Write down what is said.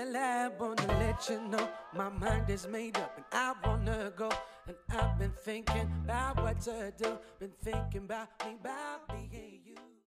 lab, wanna let you know my mind is made up and I wanna go. And I've been thinking about what to do, been thinking about me, about being.